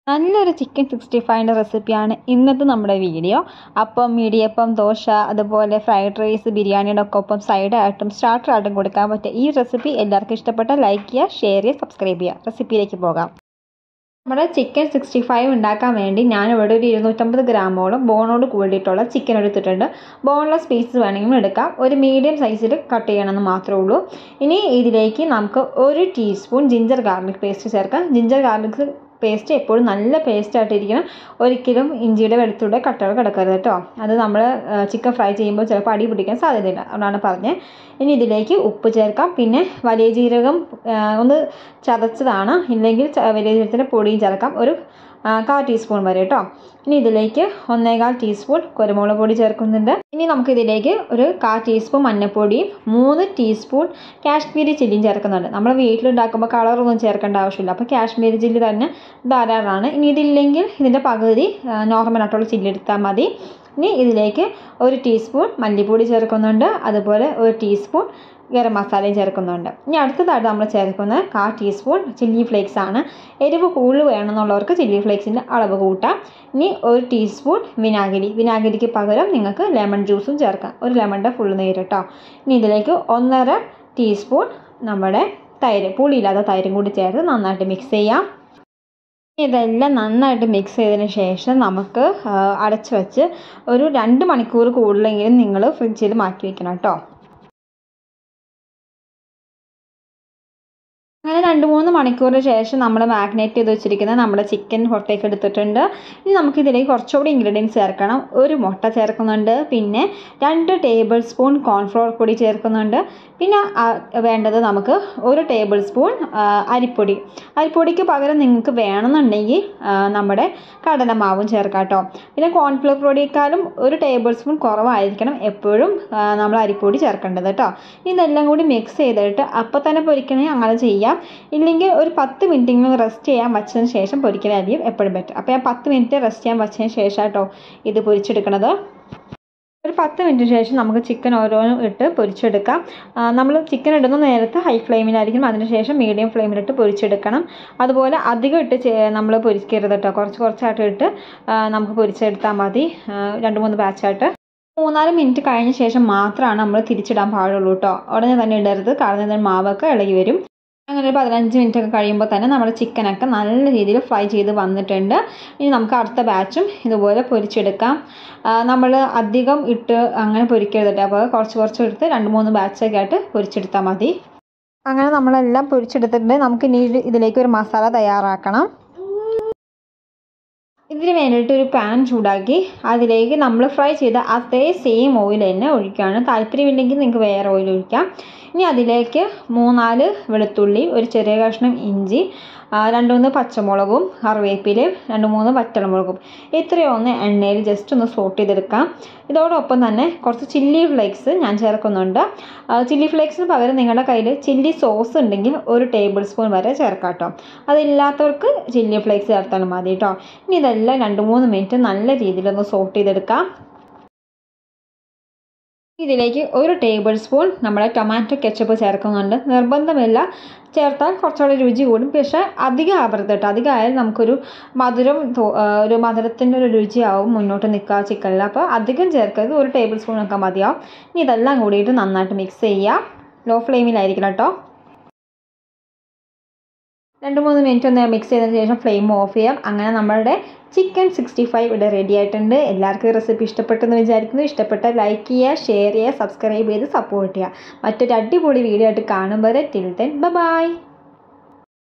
നല്ലൊരു ചിക്കൻ 65ൻ്റെ റെസിപ്പിയാണ് ഇന്നത്തെ നമ്മുടെ വീഡിയോ. അപ്പം, ഇടിയപ്പം, ദോശ, അതുപോലെ ഫ്രൈഡ് റൈസ്, ബിരിയാണിയുടെ ഒക്കെ ഒപ്പം സൈഡായിട്ടും സ്റ്റാർട്ടറായിട്ടും കൊടുക്കാൻ പറ്റിയ ഈ റെസിപ്പി എല്ലാവർക്കും ഇഷ്ടപ്പെട്ടാൽ ലൈക്ക് ചെയ്യുക, ഷെയർ ചെയ്യുക, സബ്സ്ക്രൈബ് ചെയ്യുക. റെസിപ്പിയിലേക്ക് പോകാം. നമ്മുടെ ചിക്കൻ 65 ഉണ്ടാക്കാൻ വേണ്ടി ഞാനിവിടെ ഒരു 250 ഗ്രാമോളം ബോണോട് കൂടിയിട്ടുള്ള ചിക്കൻ എടുത്തിട്ടുണ്ട്. ബോൺലെസ് പീസ് വേണമെങ്കിലും എടുക്കാം. ഒരു മീഡിയം സൈസിൽ കട്ട് ചെയ്യണമെന്ന് മാത്രമേ ഉള്ളൂ. ഇനി ഇതിലേക്ക് നമുക്ക് 1 ടീസ്പൂൺ ജിഞ്ചർ ഗാർലിക് പേസ്റ്റ് ചേർക്കാം. ജിഞ്ചർ ഗാർലിക് പേസ്റ്റ് എപ്പോഴും നല്ല പേസ്റ്റായിട്ടിരിക്കണം. ഒരിക്കലും ഇഞ്ചിയുടെ വെളുത്തുള്ളിയുടെ കട്ടകൾ കിടക്കരുത് കേട്ടോ. അത് നമ്മൾ ചിക്കൻ ഫ്രൈ ചെയ്യുമ്പോൾ ചിലപ്പോൾ അടി പിടിക്കാൻ സാധ്യതയില്ല, അതുകൊണ്ടാണ് പറഞ്ഞത്. ഇനി ഇതിലേക്ക് ഉപ്പ് ചേർക്കാം. പിന്നെ വലിയ ജീരകം ഒന്ന് ചതച്ചതാണ്, ഇല്ലെങ്കിൽ വലിയ ജീരകത്തിൻ്റെ പൊടിയും ചേർക്കാം. ഒരു 1/4 ടീസ്പൂൺ വരെ കേട്ടോ. ഇനി ഇതിലേക്ക് 1/4 ടീസ്പൂൺ കുരുമുളക് പൊടി ചേർക്കുന്നുണ്ട്. ഇനി നമുക്കിതിലേക്ക് ഒരു 1/4 ടീസ്പൂൺ മഞ്ഞൾപ്പൊടിയും 3 ടീസ്പൂൺ കാശ്മീരി ചില്ലിയും ചേർക്കുന്നുണ്ട്. നമ്മൾ വീട്ടിലുണ്ടാക്കുമ്പോൾ കളറൊന്നും ചേർക്കേണ്ട ആവശ്യമില്ല, അപ്പോൾ കാശ്മീരി ചില്ലി തന്നെ ധാരാളമാണ്. ഇനി ഇതില്ലെങ്കിൽ ഇതിൻ്റെ പകുതി നോർമലായിട്ടുള്ള ചില്ലി എടുത്താൽ മതി. ഇനി ഇതിലേക്ക് 1 ടീസ്പൂൺ മല്ലിപ്പൊടി ചേർക്കുന്നുണ്ട്, അതുപോലെ 1 ടീസ്പൂൺ ഗരം മസാലയും ചേർക്കുന്നുണ്ട്. ഇനി അടുത്തതായിട്ട് നമ്മൾ ചേർക്കുന്നത് 1/4 ടീസ്പൂൺ ചില്ലി ഫ്ലേക്സ് ആണ്. എരിവ് കൂടുതൽ വേണമെന്നുള്ളവർക്ക് ചില്ലി ഫ്ലേക്സിൻ്റെ അളവ് കൂട്ടാം. ഇനി 1 ടീസ്പൂൺ വിനാഗിരിക്ക് പകരം നിങ്ങൾക്ക് ലെമൺ ജ്യൂസും ചേർക്കാം. ഒരു ലെമണിൻ്റെ ഫുൾ നീര് കേട്ടോ. ഇനി ഇതിലേക്ക് 1.5 ടീസ്പൂൺ നമ്മുടെ തൈര്, പുളിയില്ലാത്ത തൈരും കൂടി ചേർത്ത് നന്നായിട്ട് മിക്സ് ചെയ്യാം. ഇതെല്ലാം നന്നായിട്ട് മിക്സ് ചെയ്തതിന് ശേഷം നമുക്ക് അടച്ചു വെച്ച് ഒരു 2 മണിക്കൂർ കൂടുതലെങ്കിലും നിങ്ങൾ ഫ്രിഡ്ജിൽ മാറ്റി വയ്ക്കണം കേട്ടോ. അങ്ങനെ 2-3 മണിക്കൂറിന് ശേഷം നമ്മൾ മാഗ്നേറ്റ് ചെയ്ത് വെച്ചിരിക്കുന്ന നമ്മുടെ ചിക്കൻ പുറത്തേക്ക് എടുത്തിട്ടുണ്ട്. ഇനി നമുക്കിതിലേക്ക് കുറച്ചുകൂടി ഇൻഗ്രീഡിയൻസ് ചേർക്കണം. 1 മുട്ട ചേർക്കുന്നുണ്ട്, പിന്നെ 2 ടേബിൾ സ്പൂൺ കോൺഫ്ലോർ പൊടി ചേർക്കുന്നുണ്ട്. പിന്നെ വേണ്ടത് നമുക്ക് 1 ടേബിൾ സ്പൂൺ അരിപ്പൊടിക്ക് പകരം നിങ്ങൾക്ക് വേണമെന്നുണ്ടെങ്കിൽ നമ്മുടെ കടലമാവും ചേർക്കാം കേട്ടോ. പിന്നെ കോൺഫ്ലോർ പൊടിയേക്കാളും 1 ടേബിൾ സ്പൂൺ കുറവായിരിക്കണം എപ്പോഴും നമ്മൾ അരിപ്പൊടി ചേർക്കേണ്ടത് കേട്ടോ. ഇതെല്ലാം കൂടി മിക്സ് ചെയ്തിട്ട് അപ്പം തന്നെ പൊരിക്കണമെങ്കിൽ അങ്ങനെ ചെയ്യാം. ഇല്ലെങ്കിൽ ഒരു 10 മിനിറ്റ് റെസ്റ്റ് ചെയ്യാൻ വച്ചതിന് ശേഷം പൊരിക്കലായിരിക്കും എപ്പോഴും ബെറ്റർ. അപ്പോൾ ഞാൻ 10 മിനിറ്റ് റെസ്റ്റ് ചെയ്യാൻ വച്ചതിന് ശേഷം കേട്ടോ ഇത് പൊരിച്ചെടുക്കണത്. ഒരു 10 മിനിറ്റിന് ശേഷം നമുക്ക് ചിക്കൻ ഓരോന്നും ഇട്ട് പൊരിച്ചെടുക്കാം. നമ്മൾ ചിക്കൻ ഇടുന്ന നേരത്ത് ഹൈ ഫ്ലെയിമിലായിരിക്കും, അതിനുശേഷം മീഡിയം ഫ്ലെയിമിലിട്ട് പൊരിച്ചെടുക്കണം. അതുപോലെ അധികം ഇട്ട് നമ്മൾ പൊരിക്കരുത് കേട്ടോ. കുറച്ചായിട്ട് ഇട്ട് നമുക്ക് പൊരിച്ചെടുത്താൽ മതി, 2-3 ബാച്ചായിട്ട്. 3-4 മിനിറ്റ് കഴിഞ്ഞ ശേഷം മാത്രമാണ് നമ്മൾ തിരിച്ചിടാൻ പാടുള്ളൂ കേട്ടോ. ഉടനെ തന്നെ ഇടരുത്, കാരണം മാവൊക്കെ ഇളകി വരും. അങ്ങനെ ഒരു 15 മിനിറ്റ് ഒക്കെ കഴിയുമ്പോൾ തന്നെ നമ്മുടെ ചിക്കനൊക്കെ നല്ല രീതിയിൽ ഫ്രൈ ചെയ്ത് വന്നിട്ടുണ്ട്. ഇനി നമുക്ക് അടുത്ത ബാച്ചും ഇതുപോലെ പൊരിച്ചെടുക്കാം. നമ്മൾ അധികം ഇട്ട് അങ്ങനെ പൊരിക്കരുത്, അപ്പോൾ കുറച്ച് എടുത്ത് 2-3 ബാച്ചൊക്കെ ആയിട്ട് പൊരിച്ചെടുത്താൽ മതി. അങ്ങനെ നമ്മളെല്ലാം പൊരിച്ചെടുത്തിട്ടുണ്ട്. നമുക്ക് ഇനി ഇതിലേക്ക് ഒരു മസാല തയ്യാറാക്കണം. ഇതിന് വേണ്ടിയിട്ട് ഒരു പാൻ ചൂടാക്കി അതിലേക്ക് നമ്മൾ ഫ്രൈ ചെയ്ത അതേ സെയിം ഓയിൽ തന്നെ ഒഴിക്കുകയാണ്. താല്പര്യമില്ലെങ്കിൽ നിങ്ങൾക്ക് വേറെ ഓയിൽ ഒഴിക്കാം. ഇനി അതിലേക്ക് 3-4 വെളുത്തുള്ളി, ഒരു ചെറിയ കഷ്ണം ഇഞ്ചി, 2-3 പച്ചമുളകും, കറിവേപ്പിലയും, 2-3 വറ്റൽമുളകും, ഇത്രയൊന്ന് എണ്ണയിൽ ജസ്റ്റ് ഒന്ന് സോട്ട് ചെയ്തെടുക്കാം. ഇതോടൊപ്പം തന്നെ കുറച്ച് ചില്ലി ഫ്ലേക്സ് ഞാൻ ചേർക്കുന്നുണ്ട്. ചില്ലി ഫ്ലേക്സിന് പകരം നിങ്ങളുടെ കയ്യിൽ ചില്ലി സോസ് ഉണ്ടെങ്കിൽ 1 ടേബിൾ സ്പൂൺ വരെ ചേർക്കാം കേട്ടോ. അതില്ലാത്തവർക്ക് ചില്ലി ഫ്ലേക്സ് ചേർത്താലും മതി കേട്ടോ. ഇനി ഇതെല്ലാം 2-3 മിനിറ്റ് നല്ല രീതിയിലൊന്ന് സോട്ട് ചെയ്തെടുക്കാം. ഇതിലേക്ക് 1 ടേബിൾ സ്പൂൺ നമ്മുടെ ടൊമാറ്റോ കെച്ചപ്പ് ചേർക്കുന്നുണ്ട്. നിർബന്ധമില്ല, ചേർത്താൽ കുറച്ചുകൂടി രുചി കൂടും. പക്ഷേ അധികം ആവരുത് കേട്ടോ. അധികമായാലും നമുക്കൊരു മധുരത്തിൻ്റെ ഒരു രുചിയാവും മുന്നോട്ട് നിൽക്കുക ചിക്കനിൽ. അപ്പോൾ അധികം ചേർക്കരുത്, 1 ടേബിൾ സ്പൂൺ ഒക്കെ മതിയാവും. ഇനി ഇതെല്ലാം കൂടിയിട്ട് നന്നായിട്ട് മിക്സ് ചെയ്യാം. ലോ ഫ്ലെയിമിലായിരിക്കണം കേട്ടോ. 2-3 മിനിറ്റ് ഒന്ന് മിക്സ് ചെയ്തതിന് ശേഷം ഫ്ലെയിം ഓഫ് ചെയ്യാം. അങ്ങനെ നമ്മളുടെ ചിക്കൻ 65 ഇവിടെ റെഡി ആയിട്ടുണ്ട്. എല്ലാവർക്കും റെസിപ്പി ഇഷ്ടപ്പെട്ടെന്ന് വിചാരിക്കുന്നു. ഇഷ്ടപ്പെട്ടാൽ ലൈക്ക് ചെയ്യുക, ഷെയർ ചെയ്യുക, സബ്സ്ക്രൈബ് ചെയ്ത് സപ്പോർട്ട് ചെയ്യുക. മറ്റൊരു അടിപൊളി വീഡിയോ ആയിട്ട് കാണും വരെ ടിൽ ദെൻ ബൈ.